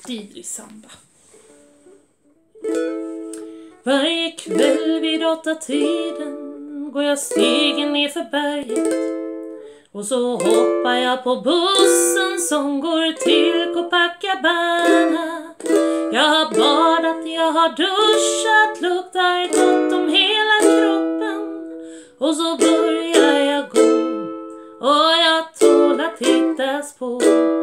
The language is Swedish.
Didri Samba. Varje kväll vid 8-tiden går jag stegen ner för berget, och så hoppar jag på bussen som går till Copacabana. Jag har badat, jag har duschat, luktar gott om hela kroppen, och så börjar jag gå, och jag tål att tittas på.